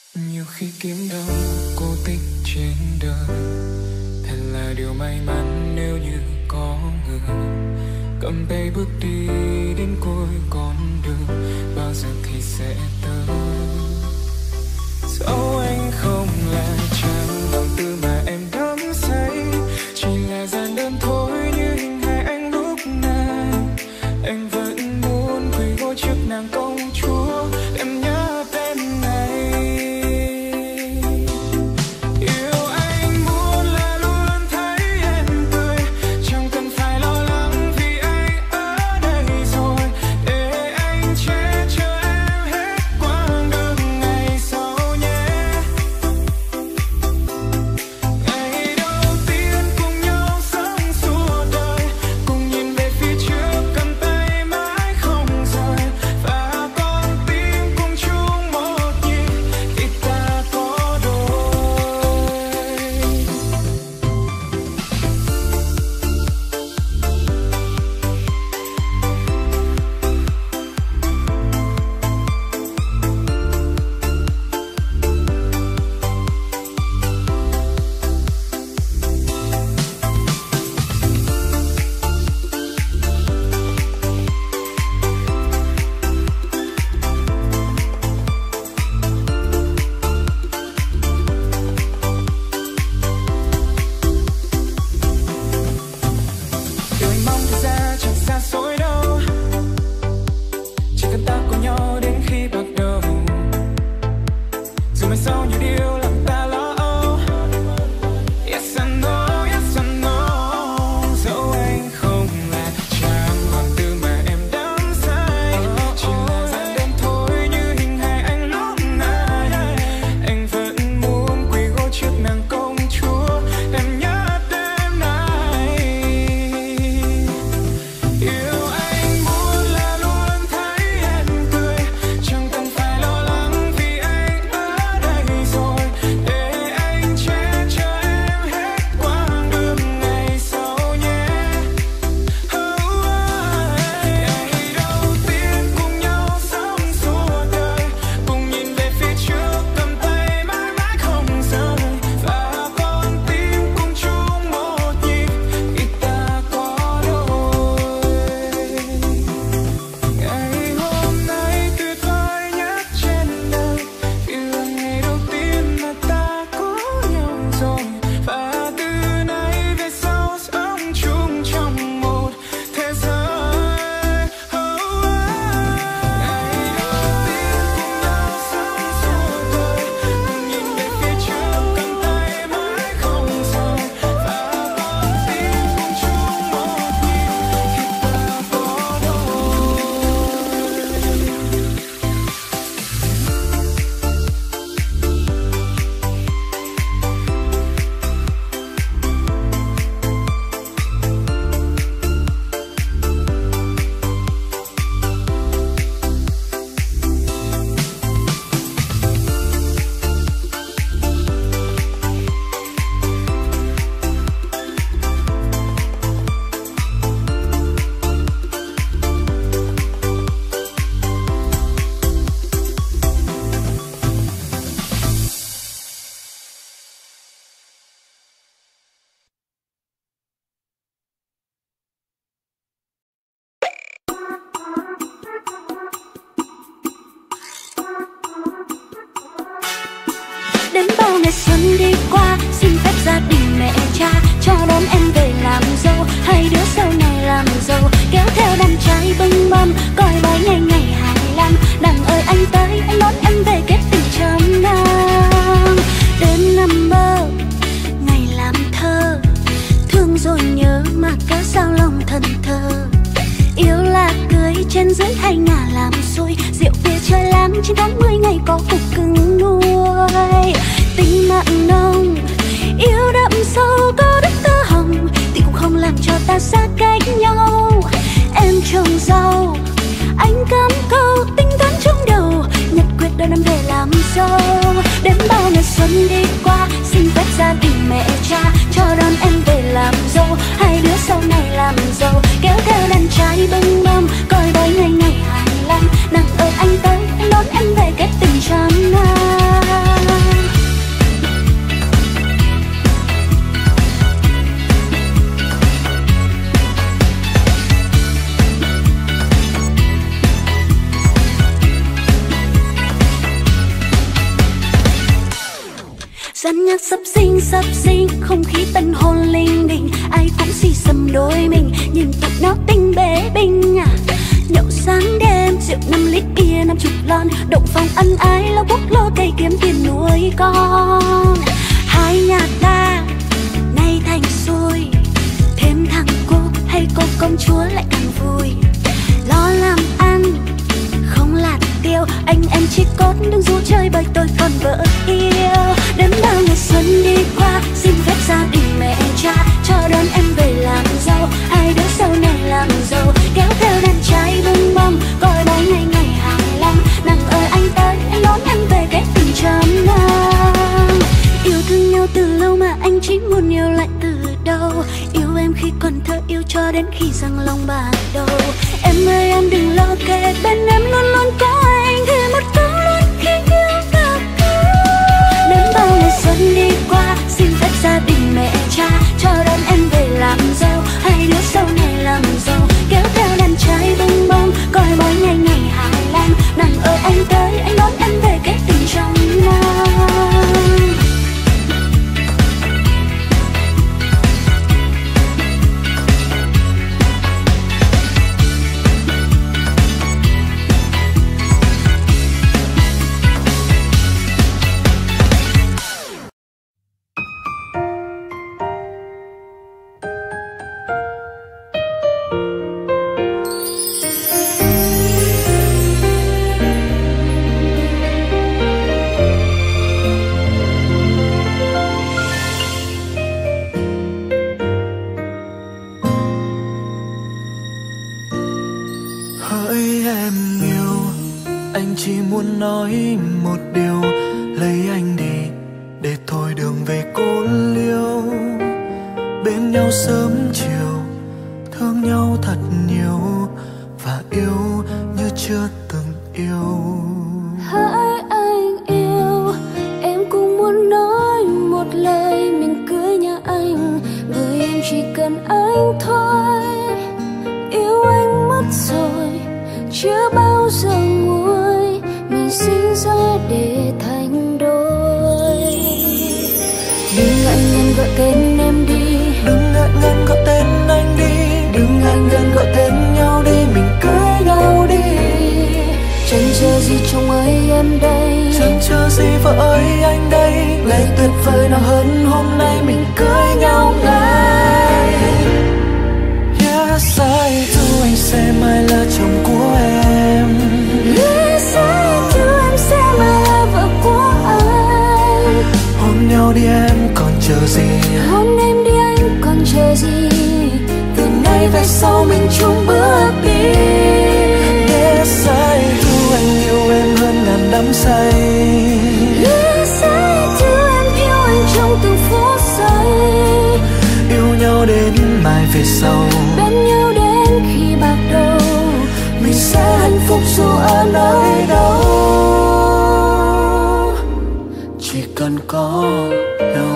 Nhiều khi kiếm đâu cô tích trên đời, thật là điều may mắn nếu như có người cầm tay bước đi đến cuối con đường. Bao giờ thì sẽ tới, dẫu anh không là chàng hoàng tử mà em đắm say, chỉ là gian đơn thôi như hình hài anh lúc này. Anh vẫn muốn quỳ gối trước nàng công chúa, em nhớ tên này. Yêu anh muốn là luôn thấy em cười, chẳng cần phải lo lắng vì anh ở đây rồi, để anh che chở em hết quãng đường ngày sau nhé. Ngày đầu tiên cùng nhau sống suốt đời, cùng nhìn về phía trước cầm tay mãi không rời, và con tim cùng chung một nhịp khi ta có đôi. Điều anh mong thực ra chẳng xa xôi đâu, chỉ cần ta cùng nhau đến khi bắt đầu. Dù mai sau nhiều điều làm ta lo âu, yes I know, yes I know. Dẫu anh không là chàng hoàng tử mà em đắm say, chỉ là gian đơn thôi như hình hài anh lúc này. Anh vẫn muốn quỳ gối trước nàng công chúa, em nhớ đêm nay. Yêu anh muốn là luôn thấy em cười, chẳng cần phải lo lắng vì anh ở đây rồi, để anh che chở em hết quãng đường ngày sau nhé. Ngày đầu tiên cùng nhau sống suốt đời, cùng nhìn về phía trước cầm tay mãi mãi không rời, và con tim cùng chung một nhịp khi ta có đôi. Ngày hôm nay tuyệt vời nhất trên đời, vì là ngày đầu tiên mà ta có nhau rồi, và từ nay về sau sống chung trong một thế giới. Ngày đầu tiên cùng nhau sống suốt đời, cùng nhìn về phía trước cầm tay mãi không rời, và con tim cùng chung một nhịp khi ta có đôi. Đến bao ngày xuân đi qua, xin phép gia đình mẹ cha cho đón em về làm dâu. Hai đứa sau này làm giàu, kéo theo đàn trai bưng mâm, coi bói ngày ngày 25. Đằng ơi anh tới, anh đón em về kết tình trăm năm. Đêm nằm mơ, ngày làm thơ, thương rồi nhớ mà cớ sao lòng thần thơ. Yêu là cưới trên dưới hay ngả làm xôi, rượu bia chơi lắm trên tháng 10 ngày có cục cưng nuôi. Tình mặn nồng, yêu đậm sâu có đất tơ hồng, thì cũng không làm cho ta xa cách nhau. Em trồng rau, anh cắm câu tính toán trong đầu, nhật quyết đón em về làm dâu. Đến bao ngày xuân đi qua, xin phép gia đình mẹ cha cho đón em về làm dâu. Hai đứa sau này làm giàu, kéo theo đàn trai bưng mâm, coi bói ngày ngày 25. Nàng ơi anh tới, anh đón em về kết tình trăm năm. Dàn nhạc sập sinh, không khí tân hôn linh đình, ai cũng xì xầm đôi mình, nhìn tụi nó tinh bế binh à. Nhậu sáng đêm, rượu 5 lít bia 50 lon, động phòng ân ái lo bốc lô cây kiếm tiền nuôi con. Hai nhà ta nay thành xuôi, thêm thằng cô hay cô công chúa lại càng vui. Lo làm ăn không lạt tiêu, anh em chỉ cốt đừng ru chơi bởi tôi còn vợ yêu. Đến bao ngày xuân đi qua, xin phép gia đình mẹ cha cho đón em về làm dâu. Hai đứa sau này làm giàu, kéo theo đàn trai bưng bông, coi bao ngày ngày hài lòng. Nàng ơi anh tới, anh đón em về cái tình trăm năm. Yêu thương nhau từ lâu mà anh chỉ muốn yêu lại từ đầu. Yêu em khi còn thơ, yêu cho đến khi răng long bạc đầu. Em ơi em đừng lo kệ, bên em luôn luôn có anh, thì một câu luôn khi yêu cả câu. Đến bao ngày xuân đi qua, xin phép gia đình mẹ cha cho đón em về làm dâu. Hai đứa sau này làm giàu, kéo theo đàn trai bưng bông, coi mỗi ngày ngày hài lòng. Nàng ơi anh tới, anh đón em về cái tình trong năm. Nói một điều, lấy anh đi để thôi đường về cô liêu. Bên nhau sớm chiều, thương nhau thật nhiều, và yêu như chưa từng yêu. Hỡi anh yêu, em cũng muốn nói một lời mình cưới nhà anh, bởi em chỉ cần anh thôi. Yêu anh mất rồi, chưa bao giờ nguôi, mình sinh ra để thành đôi. Đừng ngại ngần gọi tên em đi, đừng ngại ngần gọi tên anh đi, đừng ngại ngần gọi tên nhau đi, mình cưới nhau đi. Chẳng chờ gì chồng ơi em đây, chẳng chờ gì vợ ơi anh đây. Ngày tuyệt vời nào hơn hôm nay mình cưới nhau ngay. Yes I do, anh sẽ mãi là chồng của em. Yes I do, em sẽ mãi là vợ của anh. Hôn nhau đi em còn chờ gì, hôn em đi anh còn chờ gì. Từ nay về sau mình chung bước đi. Yes I do, anh yêu em hơn ngàn đắm say. Yes I do, em yêu anh trong từng phút giây. Yêu nhau đến mai về sau, bên nhau đến khi bạc đầu. Mình sẽ hạnh phúc dù ở nơi đâu, chỉ cần có nhau.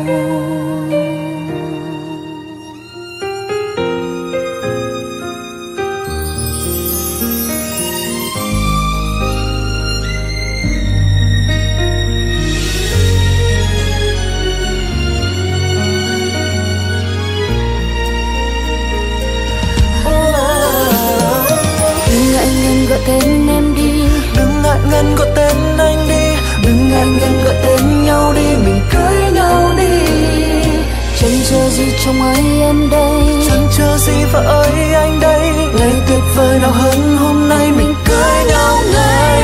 Gọi tên em đi, đừng ngại ngần gọi tên anh đi, đừng ngại ngần gọi tên nhau đi, mình cưới nhau đi. Chẳng chờ gì chồng ơi em đây, chẳng chờ gì vợ ơi anh đây. Ngày tuyệt vời nào hơn hôm nay mình cưới nhau ngay.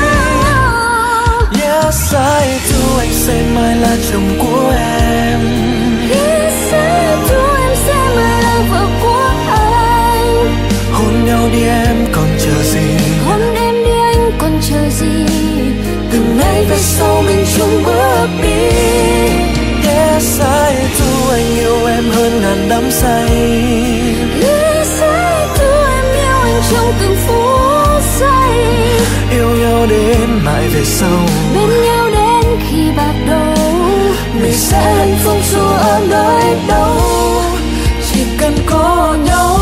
Yes I do, anh sẽ mãi là chồng của em. Yes I do, em sẽ mãi là vợ của anh. Hôn nhau đi em còn chờ gì, hôn em đi anh còn chờ gì. Từ nay về sau mình chung bước đi. Yes I do, anh yêu em hơn ngàn đắm say. Yes I do, em yêu anh trong từng phút giây. Yêu nhau đến mãi về sau, bên nhau đến khi bạc đầu. Mình sẽ hạnh phúc dù ở nơi đâu, chỉ cần có nhau.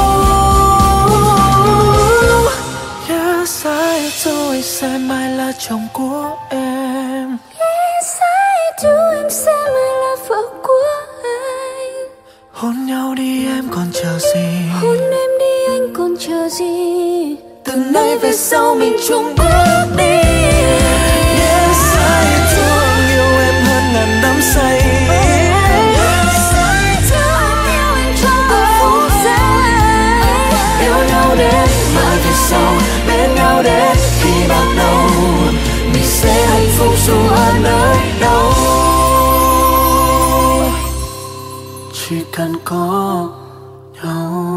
Yes I do, anh sẽ mãi là chồng của em. Yes I do, em sẽ mãi là vợ của anh. Hôn nhau đi em còn chờ gì, hôn em đi anh còn chờ gì. từ nay về sau mình chung bước đi. Yes, I thương yêu em hơn ngàn đắm say. Yes, I thương yêu anh trong từng phút giây. Yêu nhau đến mãi về sau, bên nhau đến khi bạc đầu. Mình sẽ hạnh phúc dù ở nơi đâu, chỉ cần có nhau.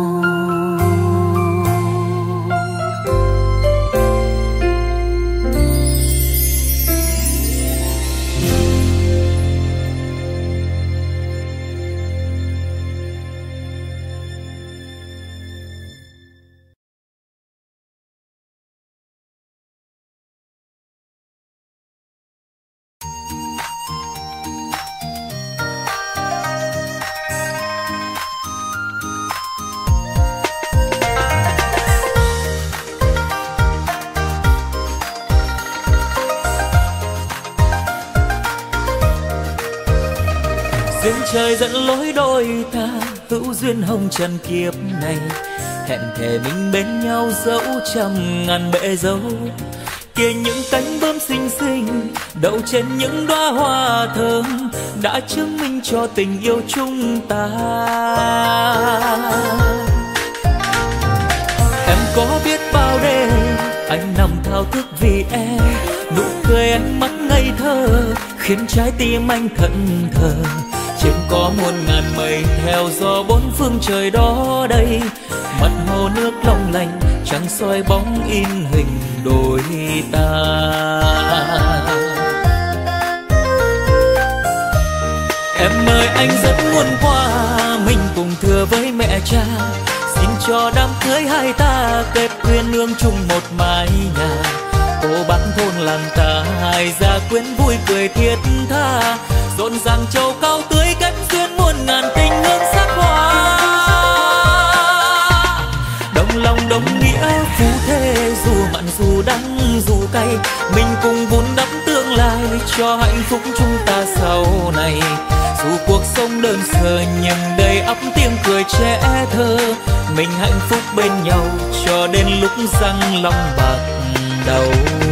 duyên trời dẫn lối đôi ta, hữu duyên hồng trần kiếp này. Hẹn thề mình bên nhau dẫu trăm ngàn bể dâu. Kia những cánh bướm xinh xinh đậu trên những đóa hoa thơm đã chứng minh cho tình yêu chúng ta. Em có biết bao đêm anh nằm thao thức vì em, nụ cười ánh mắt ngây thơ khiến trái tim anh thẫn thờ. Trên có muôn ngàn mây theo gió bốn phương trời đó đây, mặt hồ nước long lanh trăng soi bóng in hình đôi ta. Em ơi anh rất muốn qua mình cùng thưa với mẹ cha, xin cho đám cưới hai ta kết quyên nương chung một mái nhà. Cô bác thôn làng ta hai gia quyến vui cười thiết tha, rộn ràng châu cao tưới kết duyên muôn ngàn tình hương sắc hoa. Đồng lòng đồng nghĩa phú thế, dù mặn dù đắng dù cay, mình cùng vun đắp tương lai cho hạnh phúc chúng ta sau này. Dù cuộc sống đơn sơ nhưng đầy ắp tiếng cười trẻ thơ, mình hạnh phúc bên nhau cho đến lúc răng long bạc đầu.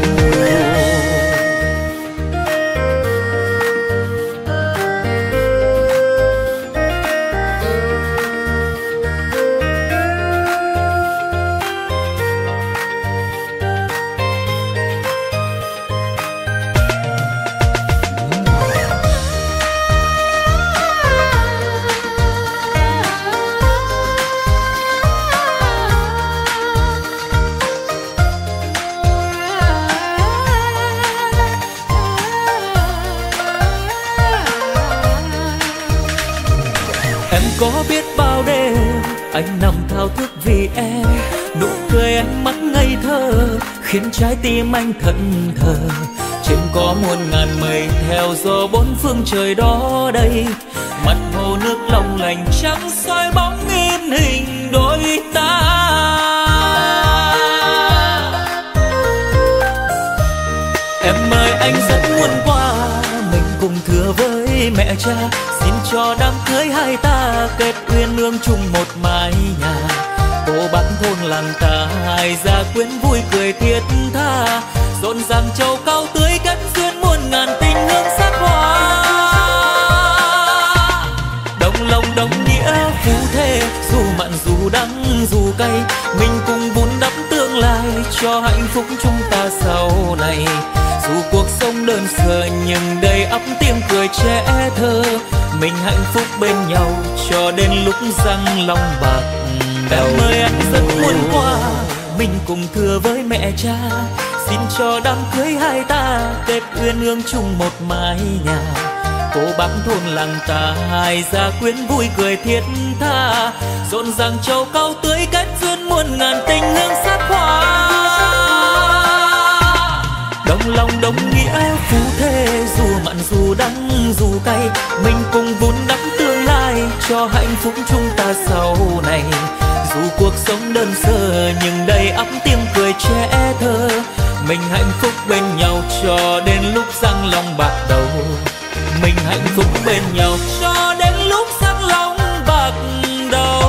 Có biết bao đêm anh nằm thao thức vì em, nụ cười ánh mắt ngây thơ khiến trái tim anh thẫn thờ. Trên có muôn ngàn mây theo gió bốn phương trời đó đây, mặt hồ nước long lanh trắng soi bóng in hình đôi ta. Em ơi anh rất muốn qua mình cùng thưa với mẹ cha, xin cho đám cưới hai ta kết uyên ương chung một mái nhà. Cô bác thôn làng ta hai gia quyến vui cười thiết tha, rộn ràng châu cao tưới kết duyên muôn ngàn tình hương sắc hoa. Đồng lòng đồng nghĩa phú thế, dù mặn dù đắng dù cay, mình cùng vun đắp tương lai cho hạnh phúc chúng ta sau này. Dù cuộc sống đơn sơ nhưng đầy ắp tiếng cười trẻ thơ, mình hạnh phúc bên nhau cho đến lúc răng long bạc đầu. Em ơi anh rất muốn qua mình cùng thưa với mẹ cha, xin cho đám cưới hai ta kết uyên ương chung một mái nhà. Cô bác thôn làng ta hai gia quyến vui cười thiết tha, rộn ràng châu cao tưới kết duyên muôn ngàn tình hương sắc hoa. Đồng lòng đồng nghĩa phú thế, dù mặn dù đắng dù cay, mình cùng vun đắp tương lai cho hạnh phúc chúng ta sau này. Dù cuộc sống đơn sơ nhưng đầy ắp tiếng cười trẻ thơ, mình hạnh phúc bên nhau cho đến lúc răng long bạc đầu. mình hạnh phúc bên nhau cho đến lúc sắc long bạc đầu.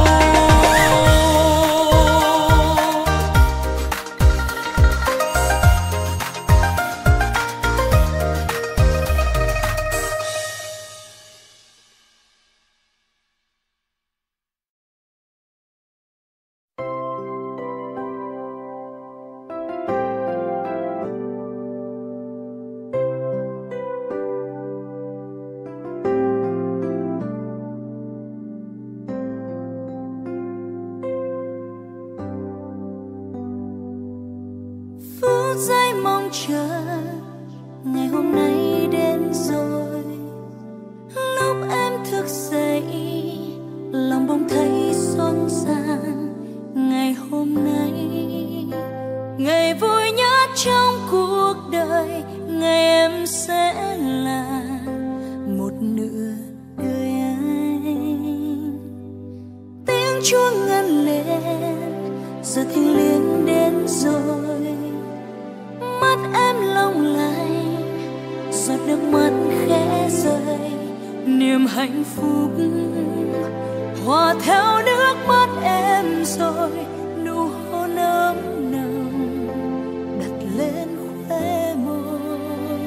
Phút giây mong chờ ngày hôm nay đến rồi. Lúc em thức dậy lòng bỗng thấy xốn xang. Ngày hôm nay ngày vui nhất trong cuộc đời, ngày em sẽ là một nửa đời anh. Tiếng chuông ngân lên giờ thiêng liêng đến rồi. Mắt em long lanh giọt nước mắt khẽ rơi. Niềm hạnh phúc hòa theo nước mắt em rồi. Nụ hôn ấm nồng đặt lên khóe môi.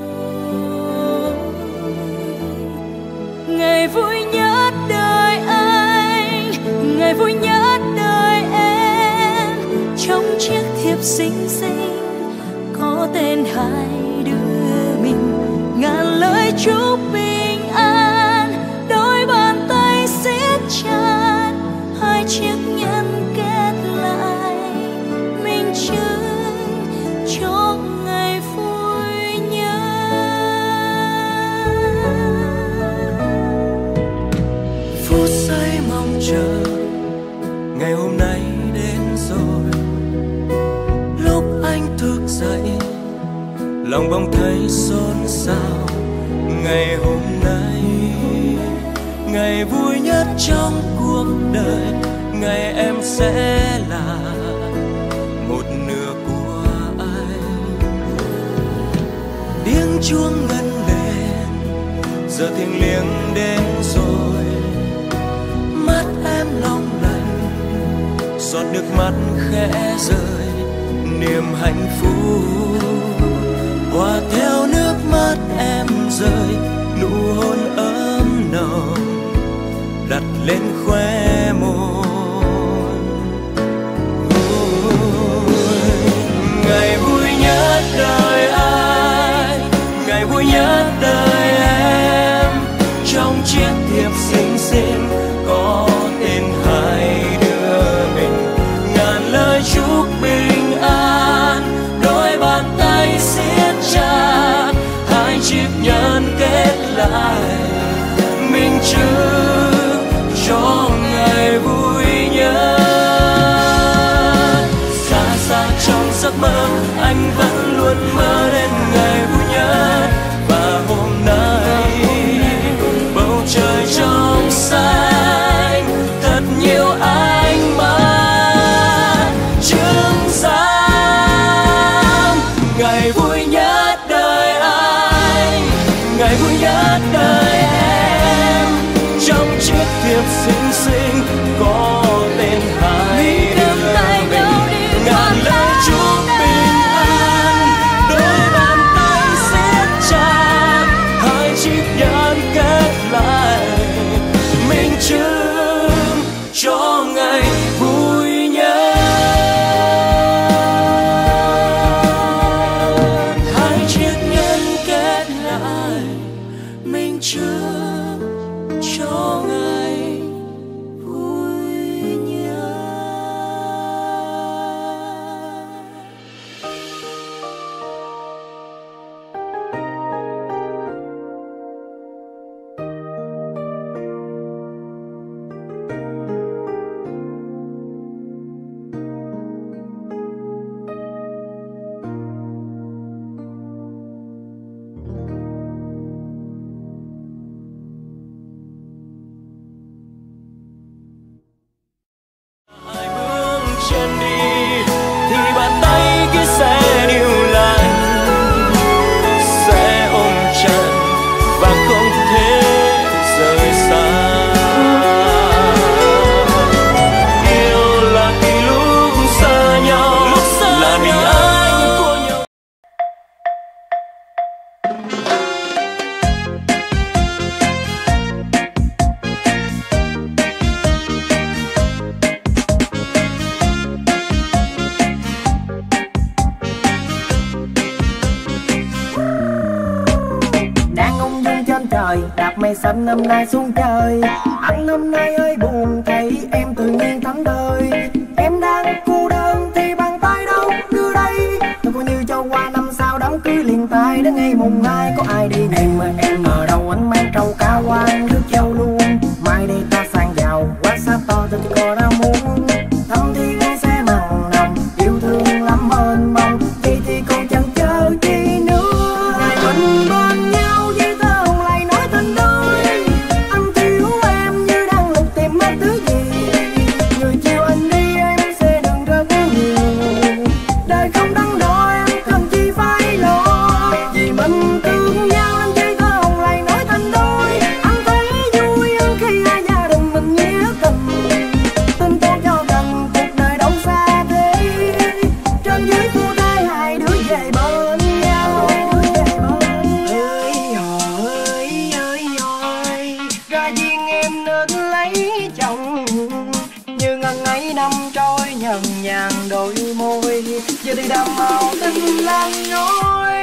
Ngày vui nhất đời anh, ngày vui nhất đời em. Trong chiếc thiệp xinh xinh có tên hai đứa mình, ngàn lời chúc bình an. Đôi bàn tay siết chặt, hai chiếc nhẫn kết lại, minh chứng cho ngày vui nhất. Phút giây mong chờ ngày hôm nay đến rồi. Lúc anh thức dậy lòng bỗng thấy xôn xao. Ngày hôm nay ngày vui nhất trong cuộc đời, ngày em sẽ là một nửa của anh. Tiếng chuông ngân lên giờ thiêng liêng đến rồi. Mắt em long lanh giọt nước mắt khẽ rơi. Niềm hạnh phúc hòa theo nước mắt em rơi. Nụ hôn ấm nồng đặt lên khóe môi. Ngày vui nhất đời anh, ngày vui nhất đời em. Trong chiếc thiệp xinh xinh có tên hai đứa mình, ngàn lời chúc bình an. Đôi bàn tay siết chặt, hai chiếc nhẫn kết lại, minh chứng cho ngày vui nhất. Xa xa trong giấc mơ anh vẫn luôn mơ đến ngày vui nhất. Và hôm nay bầu trời trong xanh thật nhiều ánh mắt chứng giám. Ngày vui nhất đời anh, ngày vui nhất đời em. Trong chiếc thiệp xinh xinh có tên hai đứa mình, ngàn lời chúc bình an. Đôi bàn tay siết chặt, hai chiếc nhẫn kết lại, minh chứng cho ngày vui nhất. Hai chiếc nhẫn kết lại, minh chứng cho ngày vui nhất. trời, đạp mây xanh năm nay xuống trời. Anh hôm nay ơi buồn thấy em tự nhiên thánh thơi. Em đang cô đơn thì bàn tay đâu đưa đây. Tôi coi như cho qua năm sau đám cưới liền tay. Đến ngày mùng 2 có ai đi em ở đâu anh mang trâu cá quan nước châu luôn. Mai đây ta sang giàu quá xa to tôi có đau muốn. Thăm thiên sẽ mặn nồng yêu thương lắm mênh mông. Vậy thì còn chẳng chờ chi nữa. Ngày mình bên nhau với tơ hồng lại nói tình đôi. Anh thiếu em như đang lục tìm mất thứ gì. Người chiều anh đi em sẽ đừng rất nhiều. Đời không đắn đo em cần chi phải lo. Vì mình thương nhau anh với tơ hồng lại nói tình đôi. Anh thấy vui hơn khi hai gia đình mình nghĩa tình. Tin tốt cho gần cuộc đời đâu xa thế. Trên dưới phu thê hai đứa về bên nhau. Ơi ra duyên em nên lấy chồng. Như ngần ấy năm trôi nhần nhàn đôi môi. Giờ thì đàm màu tình lan nhối.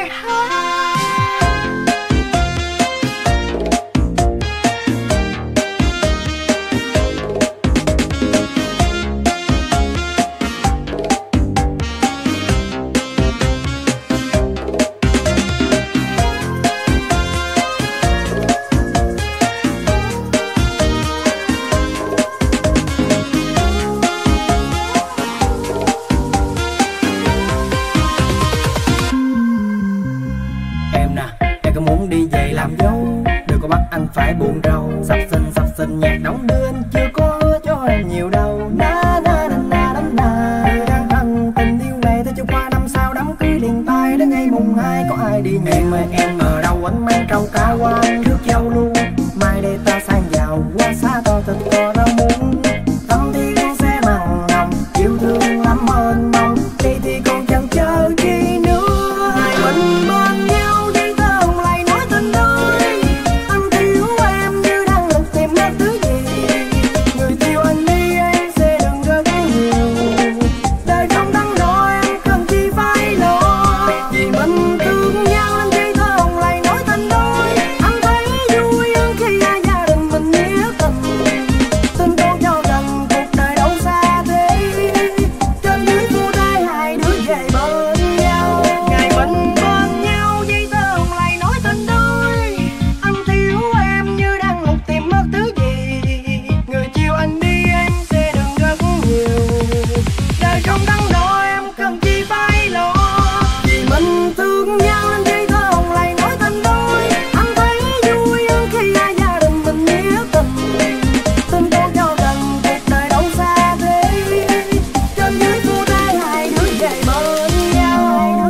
Em có muốn đi về làm dâu. Đừng có bắt anh phải buồn rầu. Sắp xinh nhạc đóng đưa anh chưa có hứa cho em nhiều đâu. Na na na na na na. Người đang thân tình yêu này thôi cho qua năm sau đám cưới liền tay. Đến ngày mùng 2 có ai đi nhẹ. Em ở đâu anh mang trâu cá quan nước châu luôn. Mai đây ta sang giàu quá xa to tình có đâu muốn. Thăm thiên sẽ mặn nồng yêu thương lắm mênh mông. Vậy thì còn chẳng chờ chi nữa. Ngày mình bên nhau với tơ hồng lại nói tình đôi. Anh thiếu em như đang lục tìm mất thứ gì. Người yêu anh đi em sẽ đừng rất nhiều. Đời không đắn đo em cần chi phải lo. Vì mình thương nhau anh với tơ hồng lại nói tình đôi. Anh thấy vui hơn khi hai gia đình mình nghĩa tình. Tin tốt cho gần cuộc đời đâu xa thế. Trên dưới phu thê hai đứa về bên nhau. Ngày mình bên nhau với tơ hồng lại nói tình đôi. Anh thiếu em như đang lục tìm mất thứ gì. Người chiều anh đi em sẽ đừng rất nhiều. Đời không đắn đo em cần chi phải lo. Vì mình thương nhau anh với tơ hồng lại nói tình đôi. Anh thấy vui hơn khi hai gia đình mình nghĩa tình. Tin tốt cho gần cuộc đời đâu xa thế. Trên dưới phu thê hai đứa về bên nhau.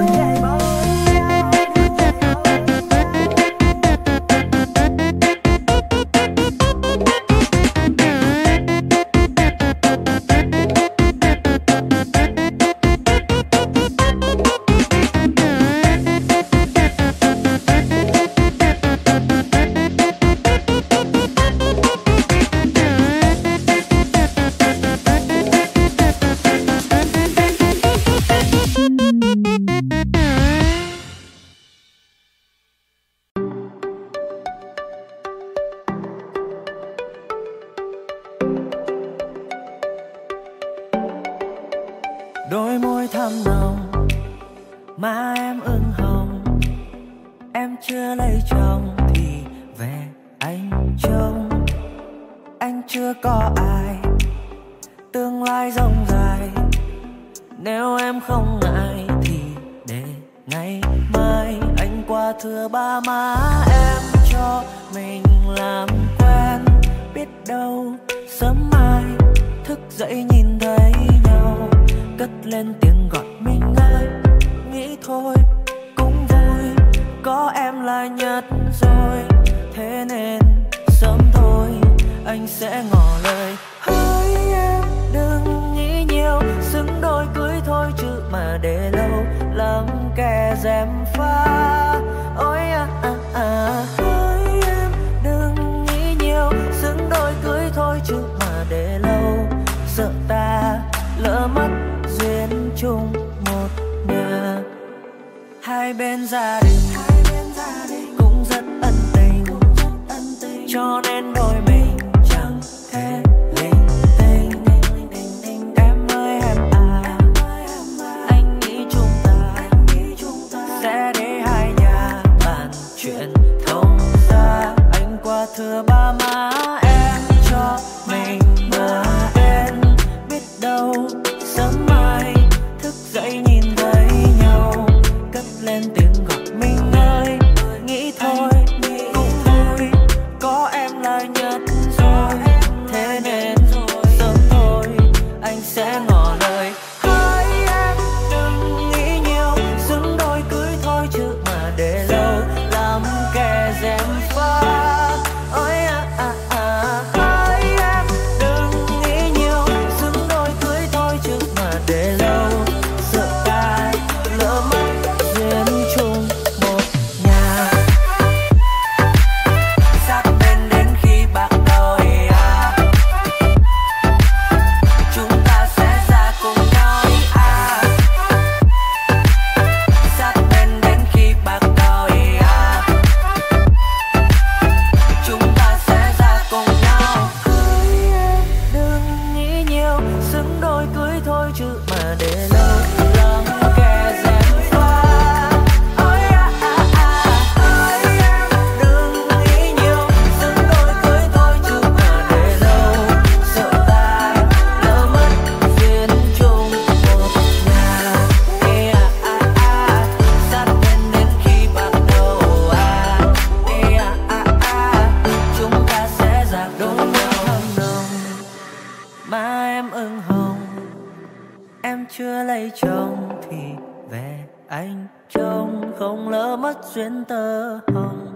Đôi môi thắm nồng, má em ửng hồng. Em chưa lấy chồng thì về anh trông. Anh chưa có ai, tương lai rộng dài. Nếu em không ngại thì để ngày mai anh qua thưa ba má em cho mình làm quen. Biết đâu sớm mai thức dậy nhìn thấy nhau, cất lên tiếng gọi mình ơi. Nghĩ thôi cũng vui, có em là nhất rồi. Thế nên sớm thôi anh sẽ ngỏ lời. Hỡi em đừng nghĩ nhiều, xứng đôi cưới thôi chứ mà để lâu lắm kẻ gièm pha. Ôi hỡi em đừng nghĩ nhiều, xứng đôi cưới thôi chứ mà để lâu sợ ta lỡ mất duyên chung một nhà. Hai bên gia đình cũng rất ân tình, cho nên đôi mình chẳng thể linh tinh. Em ơi em à, anh nghĩ chúng ta sẽ để hai nhà bàn chuyện thông ra. Anh qua thưa ba má em cho mình bờ bên, biết đâu sớm mai thức dậy nhìn thấy nhau, cất lên tiếng gọi mình ơi. Nghĩ thôi cũng vui, có em là nhất rồi, thế nên sớm thôi anh sẽ ngỏ lời. Hỡi em đừng nghĩ nhiều, xứng đôi cưới thôi chứ mà để lâu làm kẻ gièm pha. Ôi hỡi em đừng nghĩ nhiều, xứng đôi cưới thôi chứ mà để lâu sợ ta lỡ mất duyên chung một nhà. Sát bên đến khi bạc đầu à, chúng ta sẽ ra cùng nhau à. Sát bên đến khi bạc đầu à, chúng ta sẽ ra cùng nhau. Hỡi em đừng nghĩ nhiều, xứng đôi cưới thôi chứ mà để lâu làm kẻ gièm pha. Ôi hỡi em đừng nghĩ nhiều, xứng đôi cưới thôi chứ mà để lâu sợ ta lỡ mất duyên chung một nhà. Sát bên đến khi bạc đầu à, chúng ta sẽ ra đôi nhau hâm nồng. Má em ửng hồng, em chưa lấy chồng thì về anh trông không lỡ mất duyên tơ hồng.